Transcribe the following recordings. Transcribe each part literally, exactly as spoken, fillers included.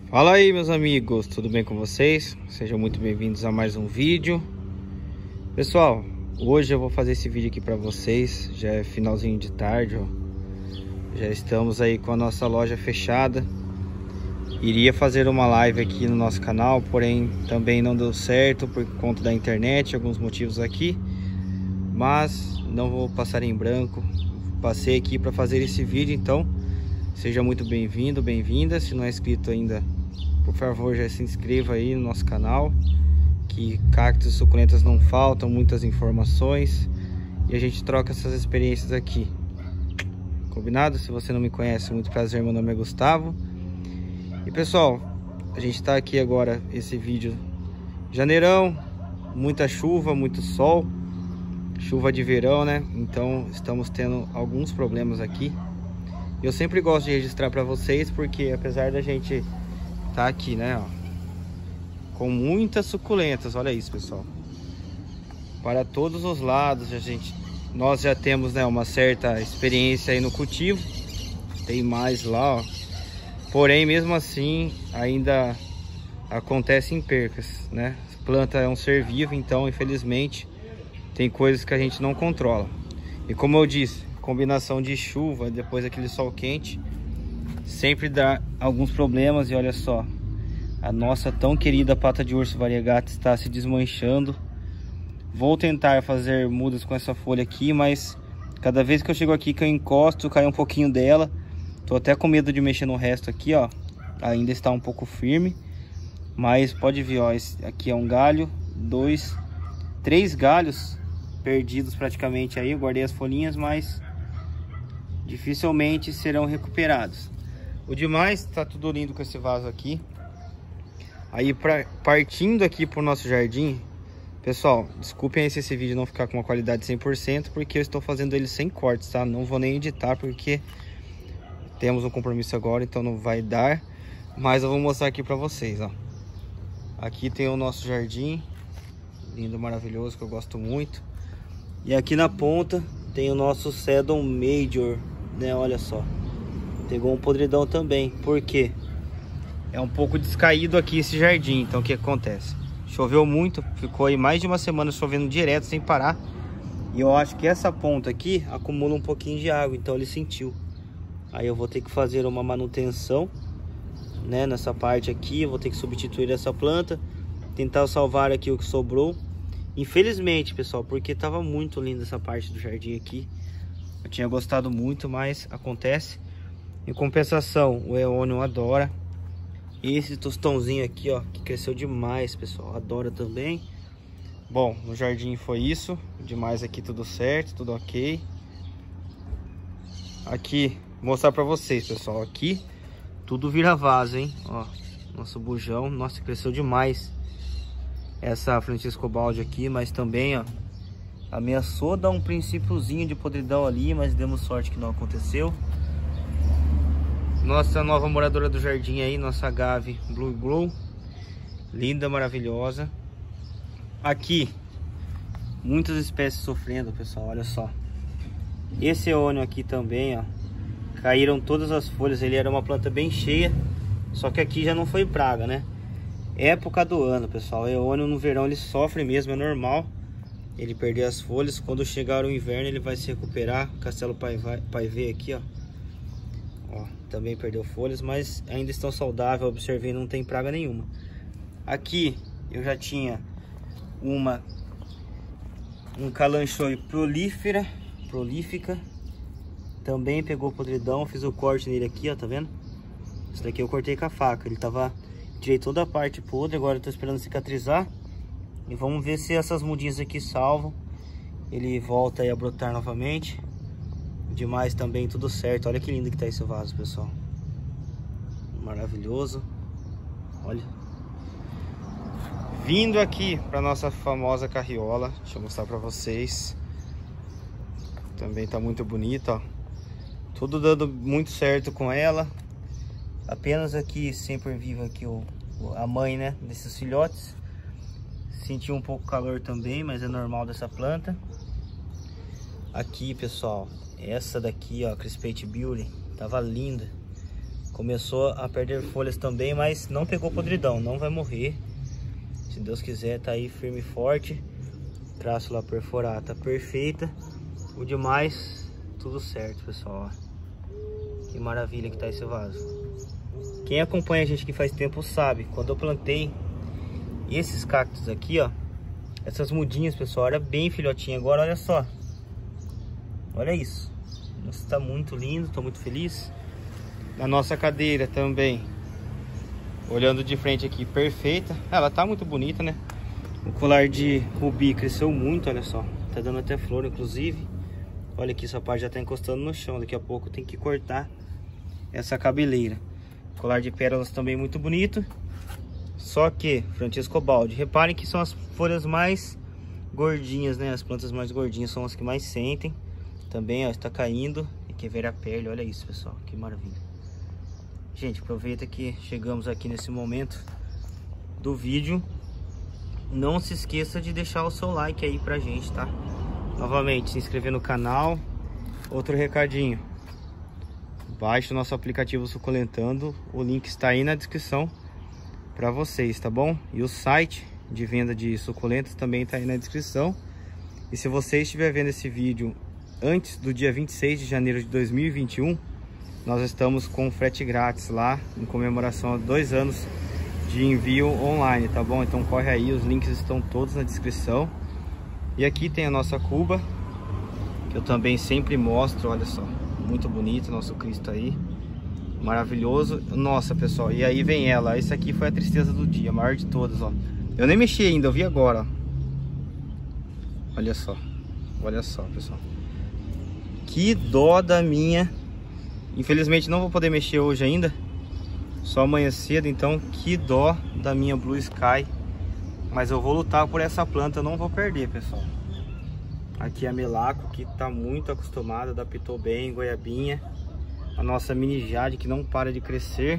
Fala aí, meus amigos, tudo bem com vocês? Sejam muito bem-vindos a mais um vídeo. Pessoal, hoje eu vou fazer esse vídeo aqui para vocês. Já é finalzinho de tarde, ó. Já estamos aí com a nossa loja fechada. Iria fazer uma live aqui no nosso canal, porém também não deu certo por conta da internet, alguns motivos aqui. Mas não vou passar em branco. Passei aqui para fazer esse vídeo, então seja muito bem-vindo, bem-vinda. Se não é inscrito ainda, por favor, já se inscreva aí no nosso canal, que cactos e suculentas não faltam, muitas informações, e a gente troca essas experiências aqui. Combinado? Se você não me conhece, muito prazer, meu nome é Gustavo. E pessoal, a gente está aqui agora, esse vídeo janeirão, muita chuva, muito sol, chuva de verão, né? Então estamos tendo alguns problemas aqui. Eu sempre gosto de registrar para vocês, porque apesar da gente tá aqui, né, ó, com muitas suculentas, olha isso, pessoal, para todos os lados, a gente, nós já temos, né, uma certa experiência aí no cultivo, tem mais lá, ó, porém mesmo assim ainda acontecem percas, né? A planta é um ser vivo, então infelizmente tem coisas que a gente não controla. E como eu disse, combinação de chuva, depois aquele sol quente, sempre dá alguns problemas. E olha só, a nossa tão querida pata de urso variegata está se desmanchando. Vou tentar fazer mudas com essa folha aqui, mas cada vez que eu chego aqui que eu encosto, cai um pouquinho dela. Tô até com medo de mexer no resto aqui, ó. Ainda está um pouco firme, mas pode ver, ó, esse aqui é um galho, dois, três galhos perdidos praticamente aí. Eu guardei as folhinhas, mas dificilmente serão recuperados. O demais tá tudo lindo com esse vaso aqui. Aí pra, partindo aqui pro nosso jardim, pessoal, desculpem aí se esse vídeo não ficar com uma qualidade cem por cento, porque eu estou fazendo ele sem cortes, tá? Não vou nem editar, porque temos um compromisso agora, então não vai dar. Mas eu vou mostrar aqui pra vocês, ó. Aqui tem o nosso jardim, lindo, maravilhoso, que eu gosto muito. E aqui na ponta tem o nosso Sedum Major, né? Olha só, pegou um podridão também. Por quê? É um pouco descaído aqui esse jardim. Então o que acontece? Choveu muito, ficou aí mais de uma semana chovendo direto, sem parar. E eu acho que essa ponta aqui acumula um pouquinho de água, então ele sentiu. Aí eu vou ter que fazer uma manutenção, né, nessa parte aqui. Eu vou ter que substituir essa planta, tentar salvar aqui o que sobrou. Infelizmente, pessoal, porque tava muito linda essa parte do jardim aqui. Eu tinha gostado muito, mas acontece. Em compensação, o Eônio adora. Esse tostãozinho aqui, ó, que cresceu demais, pessoal, adora também. Bom, no jardim foi isso. Demais aqui, tudo certo, tudo ok. Aqui, vou mostrar pra vocês, pessoal. Aqui, tudo vira vaso, hein? Ó, nosso bujão, nossa, cresceu demais essa Francisco Baldi aqui, mas também, ó, ameaçou dar um princípiozinho de podridão ali, mas demos sorte que não aconteceu. Nossa nova moradora do jardim aí, nossa Agave Blue Glow, linda, maravilhosa. Aqui, muitas espécies sofrendo, pessoal, olha só. Esse eônio aqui também, ó, caíram todas as folhas. Ele era uma planta bem cheia, só que aqui já não foi praga, né? Época do ano, pessoal, o eônio no verão ele sofre mesmo, é normal ele perder as folhas. Quando chegar o inverno ele vai se recuperar. Castelo Paivê aqui, ó, ó, também perdeu folhas, mas ainda estão saudáveis. Observei, não tem praga nenhuma. Aqui eu já tinha uma um calanchoe prolífera prolífica, também pegou podridão. Fiz o corte nele aqui, ó, tá vendo? Isso daqui eu cortei com a faca, ele tava, tirei toda a parte podre. Agora eu tô esperando cicatrizar e vamos ver se essas mudinhas aqui salvam. Ele volta aí a brotar novamente. Demais também, tudo certo. Olha que lindo que tá esse vaso, pessoal, maravilhoso. Olha, vindo aqui para nossa famosa carriola, deixa eu mostrar para vocês. Também tá muito bonita, ó. Tudo dando muito certo com ela. Apenas aqui, sempre viva aqui o, a mãe, né, desses filhotes. Sentiu um pouco calor também, mas é normal dessa planta. Aqui, pessoal, essa daqui, ó, Crispate Beauty, tava linda. Começou a perder folhas também, mas não pegou podridão, não vai morrer. Se Deus quiser, tá aí firme e forte. Crássula perforata tá perfeita. O demais, tudo certo, pessoal. Ó. Que maravilha que tá esse vaso. Quem acompanha a gente que faz tempo sabe, quando eu plantei esses cactos aqui, ó, essas mudinhas, pessoal, era bem filhotinha. Agora olha só, olha isso. Nossa, tá muito lindo, tô muito feliz. Na nossa cadeira também, olhando de frente aqui, perfeita. Ela tá muito bonita, né? O colar de rubi cresceu muito, olha só. Tá dando até flor, inclusive. Olha aqui, essa parte já tá encostando no chão. Daqui a pouco tem que cortar essa cabeleira. Colar de pérolas também muito bonito. Só que, Francisco Baldi, reparem que são as folhas mais gordinhas, né? As plantas mais gordinhas são as que mais sentem. Também, ó, está caindo. E que ver a pele, olha isso, pessoal, que maravilha. Gente, aproveita que chegamos aqui nesse momento do vídeo. Não se esqueça de deixar o seu like aí pra gente, tá? Novamente, se inscrever no canal. Outro recadinho. Baixe o nosso aplicativo Suculentando. O link está aí na descrição para vocês, tá bom? E o site de venda de suculentas também está aí na descrição. E se você estiver vendo esse vídeo antes do dia vinte e seis de janeiro de dois mil e vinte e um, nós estamos com frete grátis lá, em comemoração a dois anos de envio online, tá bom? Então corre aí, os links estão todos na descrição. E aqui tem a nossa cuba, que eu também sempre mostro, olha só, muito bonito, nosso Cristo aí, maravilhoso. Nossa, pessoal, e aí vem ela, essa aqui foi a tristeza do dia, a maior de todas, ó. Eu nem mexi ainda, eu vi agora, ó. Olha só, olha só, pessoal. Que dó da minha. Infelizmente não vou poder mexer hoje ainda, só amanhã cedo, então que dó da minha Blue Sky. Mas eu vou lutar por essa planta, eu não vou perder, pessoal. Aqui a Melaco, que tá muito acostumada, adaptou bem, goiabinha. A nossa Mini Jade, que não para de crescer.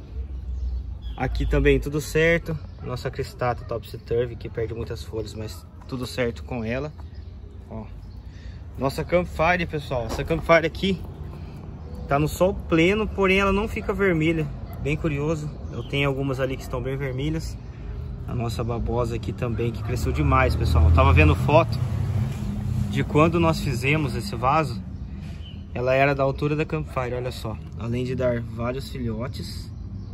Aqui também tudo certo. Nossa Cristata Topsy Turvy, que perde muitas folhas, mas tudo certo com ela. Ó. Nossa Campfire, pessoal, essa Campfire aqui tá no sol pleno, porém ela não fica vermelha. Bem curioso, eu tenho algumas ali que estão bem vermelhas. A nossa babosa aqui também, que cresceu demais, pessoal. Eu tava vendo foto de quando nós fizemos esse vaso. Ela era da altura da Campfire, olha só. Além de dar vários filhotes,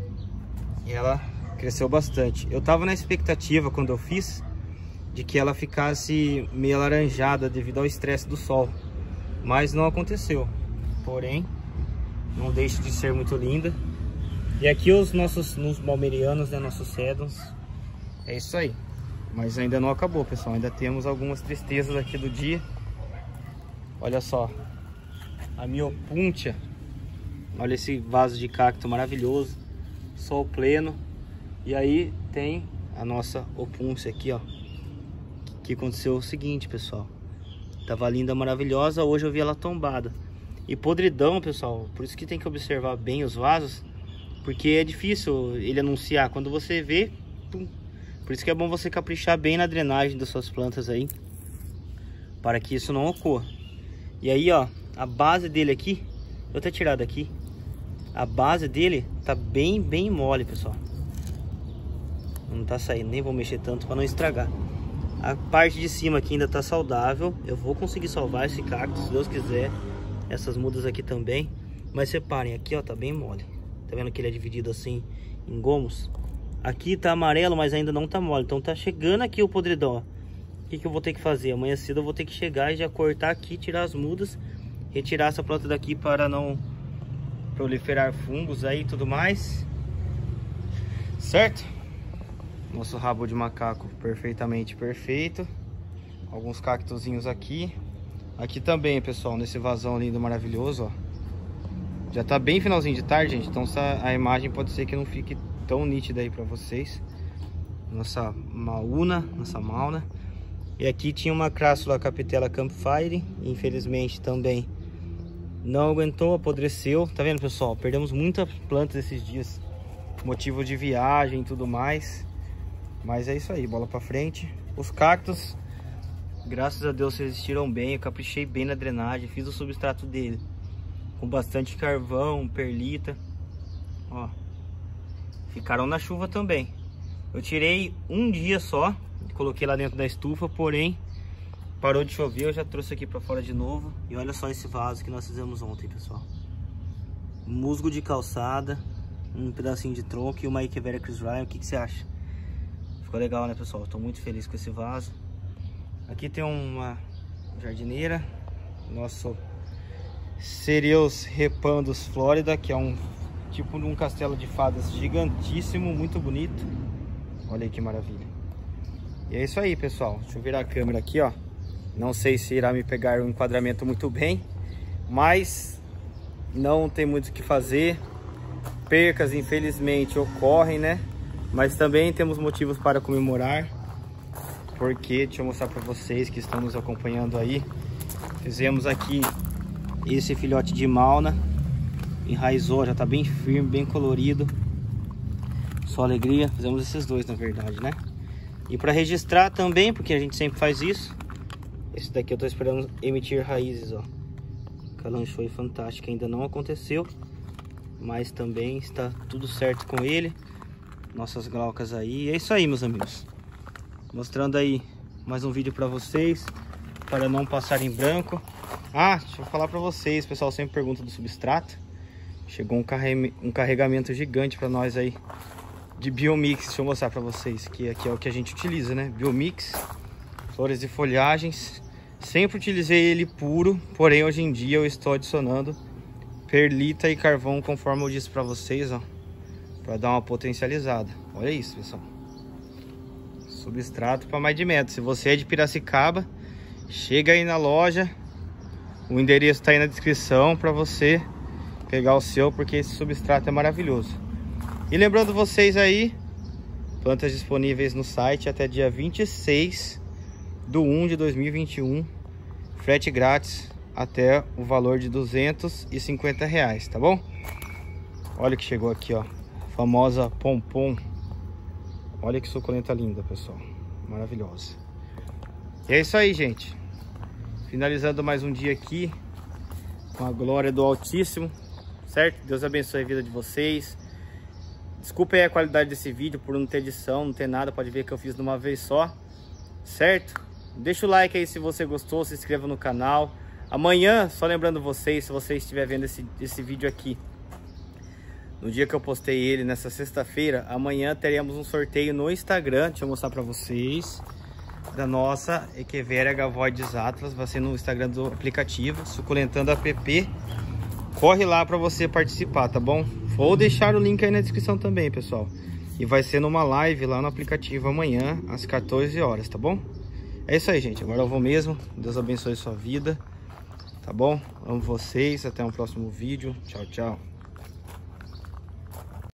ela cresceu bastante. Eu tava na expectativa, quando eu fiz, de que ela ficasse meio alaranjada devido ao estresse do sol. Mas não aconteceu. Porém, não deixa de ser muito linda. E aqui os nossos nos Balmerianos, né, nossos Sedums. É isso aí. Mas ainda não acabou, pessoal. Ainda temos algumas tristezas aqui do dia. Olha só. A Miopuntia. Olha esse vaso de cacto maravilhoso. Sol pleno. E aí tem a nossa Opúncia aqui, ó. Que aconteceu o seguinte, pessoal. Tava linda, maravilhosa. Hoje eu vi ela tombada. E podridão, pessoal. Por isso que tem que observar bem os vasos. Porque é difícil ele anunciar. Quando você vê, pum. Por isso que é bom você caprichar bem na drenagem das suas plantas aí, para que isso não ocorra. E aí, ó, a base dele aqui, vou até tirar daqui. A base dele tá bem, bem mole, pessoal. Não tá saindo, nem vou mexer tanto para não estragar. A parte de cima aqui ainda tá saudável. Eu vou conseguir salvar esse cacto, se Deus quiser. Essas mudas aqui também. Mas reparem, aqui, ó, tá bem mole. Tá vendo que ele é dividido assim em gomos? Aqui tá amarelo, mas ainda não tá mole. Então tá chegando aqui o podridão, ó. O que que eu vou ter que fazer? Amanhã cedo eu vou ter que chegar e já cortar aqui, tirar as mudas, retirar essa planta daqui para não proliferar fungos aí e tudo mais. Certo? Nosso rabo de macaco perfeitamente perfeito. Alguns cactozinhos aqui. Aqui também, pessoal, nesse vasão lindo, maravilhoso, ó. Já tá bem finalzinho de tarde, gente. Então a imagem pode ser que não fique tão nítida aí pra vocês. Nossa Mauna, nossa Mauna. E aqui tinha uma Crassula Capitella Campfire. Infelizmente também não aguentou, apodreceu. Tá vendo, pessoal? Perdemos muitas plantas esses dias, motivo de viagem e tudo mais. Mas é isso aí, bola pra frente. Os cactos, graças a Deus, resistiram bem. Eu caprichei bem na drenagem, fiz o substrato dele com bastante carvão, perlita. ó, ficaram na chuva também. Eu tirei um dia só, coloquei lá dentro da estufa, porém parou de chover, eu já trouxe aqui pra fora de novo. E olha só esse vaso que nós fizemos ontem, pessoal. Musgo de calçada, um pedacinho de tronco e uma Echeveria Chris Ryan. O que, que você acha? Ficou legal, né, pessoal? Tô muito feliz com esse vaso. Aqui tem uma jardineira, nosso Cereus Repandus Florida, que é um tipo de um castelo de fadas gigantíssimo, muito bonito. Olha aí que maravilha. E é isso aí, pessoal. Deixa eu virar a câmera aqui, ó. Não sei se irá me pegar o enquadramento muito bem, mas não tem muito o que fazer. Percas, infelizmente, ocorrem, né? Mas também temos motivos para comemorar, porque, deixa eu mostrar para vocês que estão nos acompanhando aí. Fizemos aqui esse filhote de mauna, enraizou, já tá bem firme, bem colorido. Só alegria. Fizemos esses dois, na verdade, né? E para registrar também, porque a gente sempre faz isso, esse daqui eu tô esperando emitir raízes, ó. Calanchoe fantástica, ainda não aconteceu, mas também está tudo certo com ele. Nossas glaucas aí. É isso aí, meus amigos. Mostrando aí mais um vídeo para vocês, para não passar em branco. Ah, deixa eu falar para vocês, o pessoal sempre pergunta do substrato. Chegou um, carre... um carregamento gigante para nós aí de Biomix. Deixa eu mostrar para vocês, que aqui é o que a gente utiliza, né? Biomix, flores e folhagens. Sempre utilizei ele puro, porém hoje em dia eu estou adicionando perlita e carvão, conforme eu disse para vocês, ó, para dar uma potencializada. Olha isso, pessoal. Substrato para mais de metro. Se você é de Piracicaba, chega aí na loja. O endereço está aí na descrição para você pegar o seu, porque esse substrato é maravilhoso. E lembrando vocês aí, plantas disponíveis no site até dia vinte e seis do um de dois mil e vinte e um, frete grátis até o valor de duzentos e cinquenta reais, tá bom? Olha que chegou aqui, ó, famosa pompom. Olha que suculenta linda, pessoal, maravilhosa. E é isso aí, gente. Finalizando mais um dia aqui com a glória do Altíssimo, certo? Deus abençoe a vida de vocês. Desculpa aí a qualidade desse vídeo por não ter edição, não ter nada. Pode ver que eu fiz de uma vez só, certo? Deixa o like aí se você gostou, se inscreva no canal. Amanhã, só lembrando vocês, se você estiver vendo esse, esse vídeo aqui no dia que eu postei ele, nessa sexta-feira, amanhã teremos um sorteio no Instagram. Deixa eu mostrar pra vocês, da nossa Echeveria Gavoides Atlas. Vai ser no Instagram do aplicativo Suculentando App. Corre lá pra você participar, tá bom? Vou deixar o link aí na descrição também, pessoal. E vai ser numa live lá no aplicativo amanhã, às quatorze horas, tá bom? É isso aí, gente. Agora eu vou mesmo. Deus abençoe sua vida, tá bom? Amo vocês. Até um próximo vídeo. Tchau, tchau.